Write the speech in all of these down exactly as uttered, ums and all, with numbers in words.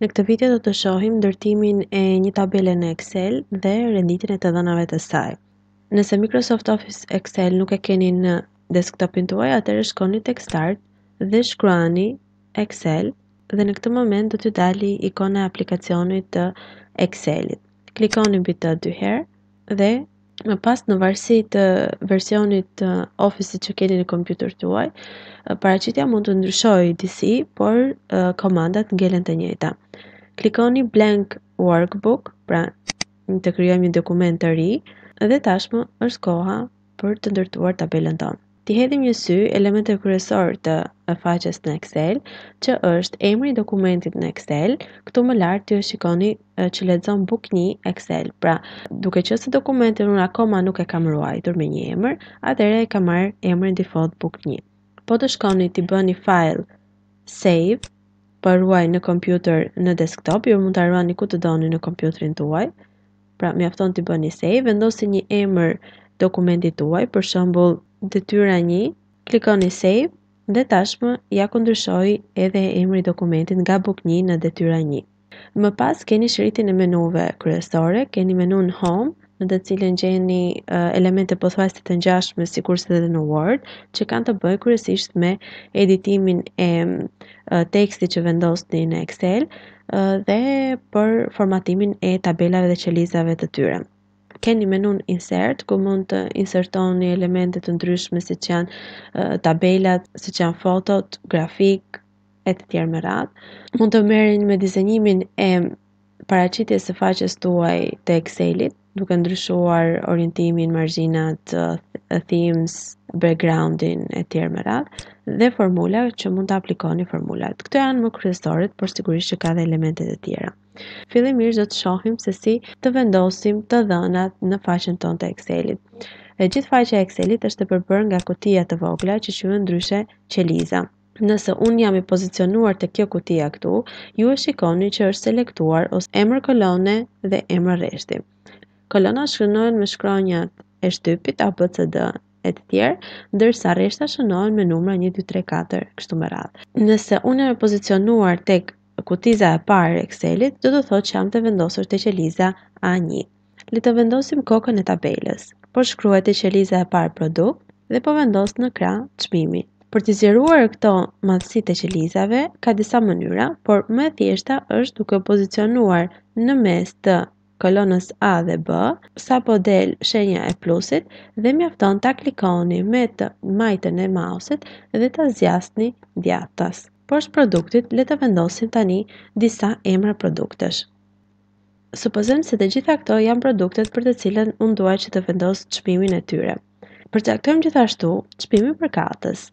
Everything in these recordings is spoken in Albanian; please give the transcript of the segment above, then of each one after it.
Në këtë video do të shohim ndërtimin e një tabele në Excel dhe renditjen e të dhënave të saj. Nëse Microsoft Office Excel nuk e keni në desktopin tuaj, atëherë shkoni tek Start dhe shkruani Excel dhe në këtë moment do t'ju dali ikona e aplikacionit të Excelit. Klikoni mbi të dy herë dhe më pas në varësi të versionit të Office-it që keni në kompjuter tuaj, paraqitja mund të ndryshojë disi, por uh, komandat ngelen të njëjta. Klikoni blank workbook, pra të krijojmë një dokument të ri dhe tashmë është koha për të ndërtuar tabelën tonë. T'i hedhim një sy elementin kryesor të faqes në Excel, që është emri i dokumentit në Excel. Këtu më lart ju shikoni që lexon book një Excel. Pra, duke qenë se dokumentin unë akoma nuk e kam ruajtur me një emër, atëherë e kam marrë emrin default book një. Po të shkoni t'i bëni file save për ruaj në kompjuter në desktop, ju mund ta ruani ku të doni në kompjuterin tuaj. Pra, mjafton t'i bëni save, vendosni një emër dokumentit tuaj, për shembull detyra një, klikoni save dhe tashmë ja ku ndryshoi edhe emri i dokumentit nga book një në detyra një. Më pas keni shëritin e menuve kryesore, keni menun home, në të cilën gjeni uh, elemente pothuajse të ngjashme sikurse edhe në Word, që kanë të bëjnë kryesisht me editimin e uh, tekstit që vendosni në Excel uh, dhe për formatimin e tabelave dhe qelizave të tyre. Keni menun insert, ku mund të insertoni elemente të ndryshme si që janë uh, tabelat, si që janë fotot, grafik, e të tjerë me radhë. Mund të merrni me dizenjimin e paraqitjes së faqes tuaj të Excelit, duke ndryshuar orientimin, margjinat, uh, themes, backgroundin e tjerë me radhë, dhe formula që mund të aplikoni formulat. Këto janë më kryesorët, por sigurisht që ka dhe elementet e tjera. Fillimisht do të shohim se si të vendosim të dhënat në faqen tonë të Excelit. E gjithë faqja e Excelit është e përbërë nga kutija të vogla që quhen ndryshe qeliza. Nëse unë jam i pozicionuar të kjo kutia këtu, ju e shikoni që është selektuar ose emër kolone dhe emër rreshti. Kolona shkënohen me shkronjat e shtypit A B C D e të tjerë, ndërsa rreshta shënohen me numra një, dy, tre, katër, kështu me radhë. Nëse unë jam i pozicionuar tek kutiza e parë e Excelit, do të thotë që jam të vendosur te qeliza A një. Le të vendosim kokën e tabeles. Po shkruaj te qeliza e parë produkt dhe po vendos në krah çmimi. Për të zgjeruar këto madhësitë e qelizave, ka disa mënyra, por më e thjeshta është duke pozicionuar në mes të kolonës A dhe B, sapo del shenja e plusit dhe mjafton ta klikoni me të majtën e mausit dhe ta zgjasni djathtas. Poshtë produktit, le të vendosim tani disa emra produktesh. Supozojmë se të gjitha këto janë produktet për të cilën unë dua që të vendos çmimin e tyre. Përcaktojmë gjithashtu çmimin për katës.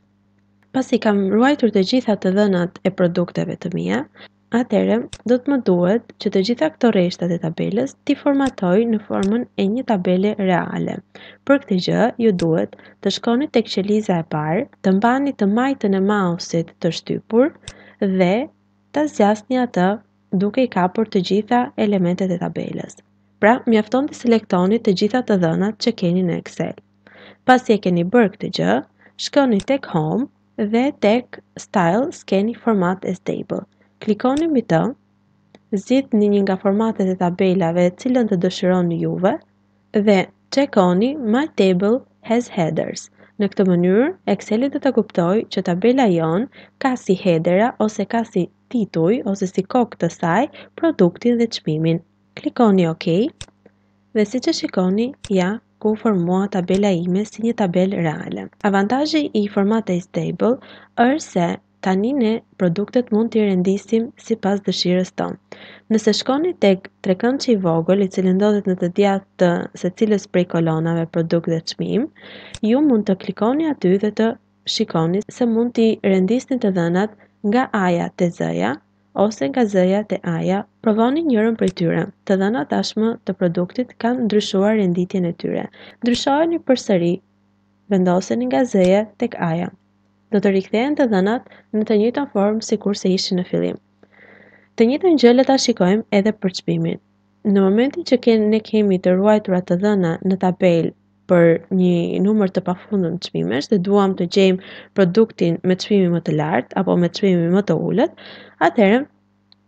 Pasi kam ruajtur të gjitha të dhënat e produkteve të mia, atëherë do të më duhet që të gjitha këto rreshtat e tabelës t'i formatoj në formën e një tabele reale. Për këtë gjë, ju duhet të shkoni tek qeliza e parë, të mbani të majtën e mausit të shtypur dhe ta zgjasni atë duke i kapur të gjitha elementet e tabelës. Pra, mjafton të selektoni të gjitha të dhënat që keni në Excel. Pasi e keni bërë këtë gjë, shkoni tek Home dhe tek Style skeni Format as Table. Klikoni mbi të, zgjidhni një nga formatet e tabelave të cilën të dëshironi juve dhe çekoni My Table has Headers. Në këtë mënyrë, Exceli do të kuptojë që tabela jon ka si headera ose ka si tituj ose si kokë të saj produktin dhe çmimin. Klikoni OK dhe siç e shikoni, ja ku formua tabela ime si një tabelë reale. Avantazhi i Format as Table është se tani ne produktet mund t'i rendisim sipas dëshirës tonë. Nëse shkoni tek trekëndçi i vogël, i cili ndodhet në të djathtë të secilës prej kolonave produkt dhe çmim, ju mund të klikoni aty dhe të shikoni se mund t'i rendisni të dhënat nga A-ja te Z-ja ose nga Z-ja te A-ja. Provoni njërin prej tyre. Të dhënat tashmë të produktit kanë ndryshuar renditjen e tyre. Ndryshojeni përsëri, vendoseni nga Z-ja tek A-ja. Do të rikthehen të dhënat në të njëjtën formë sikur se ishin në fillim. Të njëjtën gjë le ta shikojmë edhe për çmimin. Në momentin që ken, ne kemi të ruajtura të dhëna në tabelë për një numër të pafundëm çmimesh dhe duam të gjejmë produktin me çmimin më të lartë apo me çmimin më të ulët, atëherë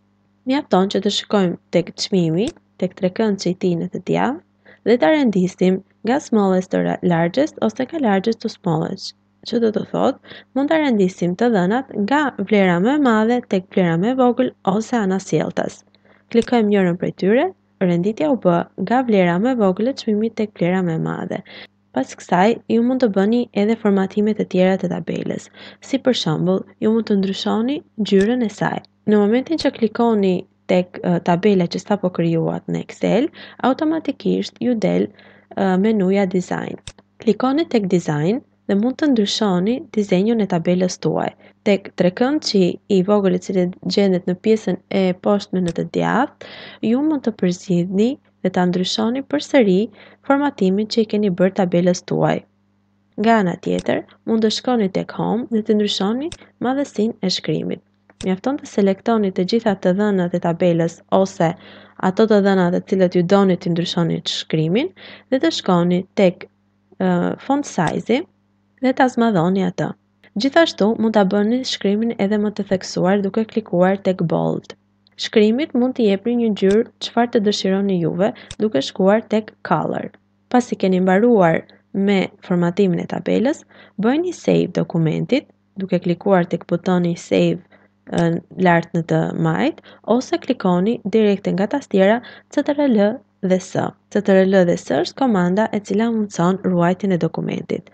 Mjafton që të shkojmë tek çmimi, tek trekëndshi i tij në të djathtë, dhe ta rendisim nga smallest to largest ose nga largest to smallest. Që do të thotë, mund ta rendisim të dhënat nga vlera më e madhe tek vlera më e vogël ose anasjelltas. Klikojmë njërin prej tyre, renditja u bë nga vlera më e vogël e çmimit tek vlera më e madhe. Pas kësaj, ju mund të bëni edhe formatimet e tjera të tabeles, si për shembull, ju mund të ndryshoni ngjyrën e saj. Në momentin që klikoni tek uh, tabela që sapo krijuat në Excel, automatikisht ju del uh, menuja Design. Klikoni tek Design dhe mund të ndryshoni dizenjun e tabelës tuaj. Tek trekëndshi i vogël i cili gjendet në pjesën e poshtme në të djathtë, ju mund të përzgjidhni dhe ta ndryshoni përsëri formatimin që i keni bërë tabelës tuaj. Nga ana tjetër, mund të shkoni tek Home dhe të ndryshoni madhësinë e shkrimit. Mjafton të selektoni të gjitha të dhënat e tabelës ose ato të dhënat të cilët ju doni të ndryshoni shkrimin dhe të shkoni tek uh, font size dhe ta zmadhoni atë. Gjithashtu, mund ta bëni shkrimin edhe më të theksuar duke klikuar tek Bold. Shkrimit mund t'i jepni një ngjyrë çfarë të dëshironi juve duke shkuar tek Color. Pasi keni mbaruar me formatimin e tabelës, bëjni save dokumentit duke klikuar tek butoni save uh, lart në të majt ose klikoni direkt nga tastiera C T R L dhe S. C T R L dhe S është komanda e cila mundson ruajtjen e dokumentit.